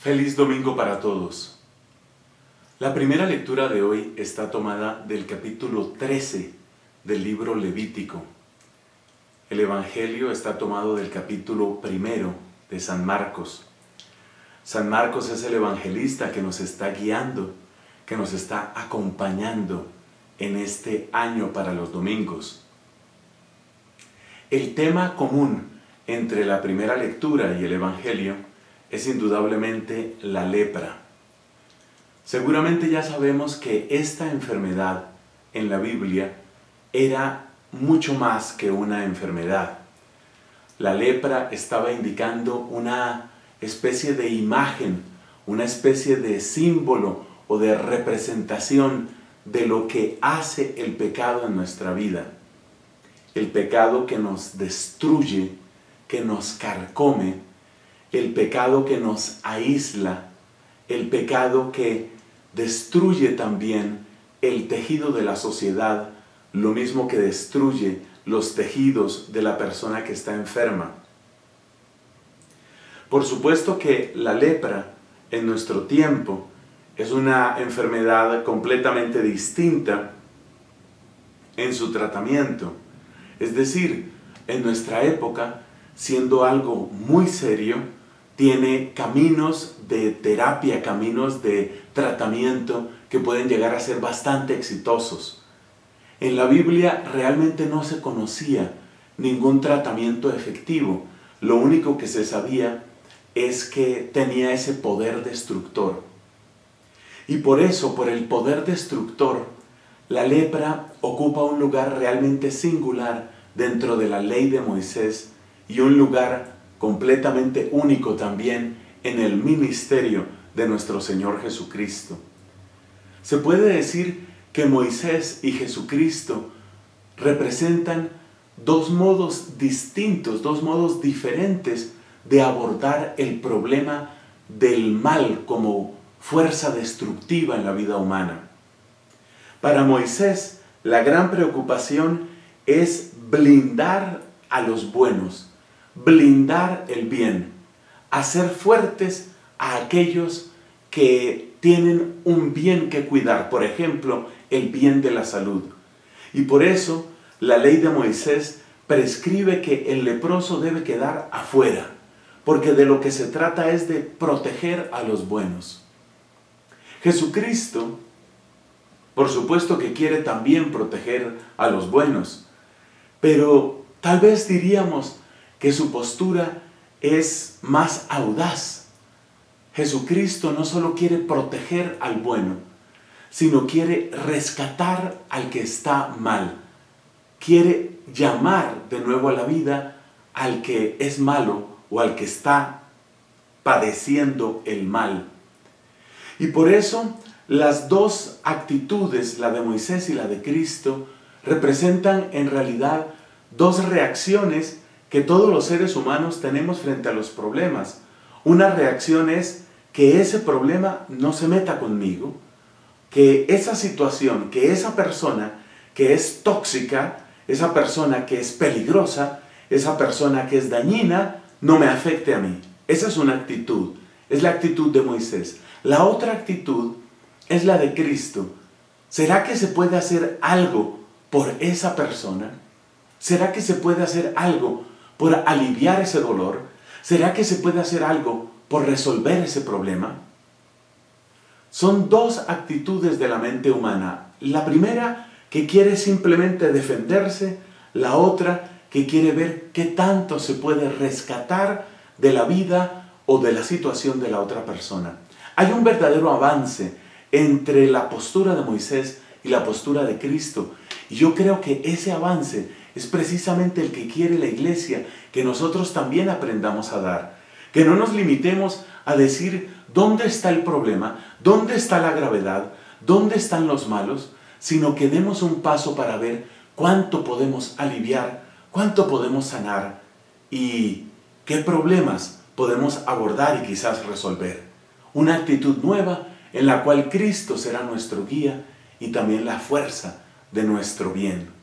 Feliz domingo para todos. La primera lectura de hoy está tomada del capítulo 13 del libro Levítico. El Evangelio está tomado del capítulo 1 de San Marcos. San Marcos es el evangelista que nos está guiando, que nos está acompañando en este año para los domingos. El tema común entre la primera lectura y el Evangelio es indudablemente la lepra. Seguramente ya sabemos que esta enfermedad en la Biblia era mucho más que una enfermedad. La lepra estaba indicando una especie de imagen, una especie de símbolo o de representación de lo que hace el pecado en nuestra vida. El pecado que nos destruye, que nos carcome, el pecado que nos aísla, el pecado que destruye también el tejido de la sociedad, lo mismo que destruye los tejidos de la persona que está enferma. Por supuesto que la lepra en nuestro tiempo es una enfermedad completamente distinta en su tratamiento. Es decir, en nuestra época, siendo algo muy serio, tiene caminos de terapia, caminos de tratamiento que pueden llegar a ser bastante exitosos. En la Biblia realmente no se conocía ningún tratamiento efectivo. Lo único que se sabía es que tenía ese poder destructor. Y por eso, por el poder destructor, la lepra ocupa un lugar realmente singular dentro de la ley de Moisés y un lugar completamente único también en el ministerio de nuestro Señor Jesucristo. Se puede decir que Moisés y Jesucristo representan dos modos distintos, dos modos diferentes de abordar el problema del mal como fuerza destructiva en la vida humana. Para Moisés, la gran preocupación es blindar a los buenos, blindar el bien, hacer fuertes a aquellos que tienen un bien que cuidar, por ejemplo, el bien de la salud. Y por eso la ley de Moisés prescribe que el leproso debe quedar afuera, porque de lo que se trata es de proteger a los buenos. Jesucristo, por supuesto que quiere también proteger a los buenos, pero tal vez diríamos que su postura es más audaz. Jesucristo no solo quiere proteger al bueno, sino quiere rescatar al que está mal. Quiere llamar de nuevo a la vida al que es malo o al que está padeciendo el mal. Y por eso las dos actitudes, la de Moisés y la de Cristo, representan en realidad dos reacciones que todos los seres humanos tenemos frente a los problemas. Una reacción es que ese problema no se meta conmigo, que esa situación, que esa persona que es tóxica, esa persona que es peligrosa, esa persona que es dañina, no me afecte a mí. Esa es una actitud, es la actitud de Moisés. La otra actitud es la de Cristo. ¿Será que se puede hacer algo por esa persona? ¿Será que se puede hacer algo por aliviar ese dolor? ¿Será que se puede hacer algo por resolver ese problema? Son dos actitudes de la mente humana. La primera, que quiere simplemente defenderse. La otra, que quiere ver qué tanto se puede rescatar de la vida o de la situación de la otra persona. Hay un verdadero avance entre la postura de Moisés y la postura de Cristo. Y yo creo que ese avance es precisamente el que quiere la Iglesia, que nosotros también aprendamos a dar. Que no nos limitemos a decir dónde está el problema, dónde está la gravedad, dónde están los malos, sino que demos un paso para ver cuánto podemos aliviar, cuánto podemos sanar y qué problemas podemos abordar y quizás resolver. Una actitud nueva en la cual Cristo será nuestro guía y también la fuerza de nuestro bien.